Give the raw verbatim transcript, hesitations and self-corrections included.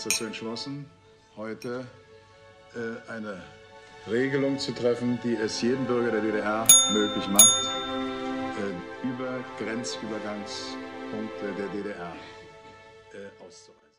uns dazu entschlossen, heute äh, eine Regelung zu treffen, die es jedem Bürger der D D R möglich macht, äh, über Grenzübergangspunkte der D D R äh, auszureisen.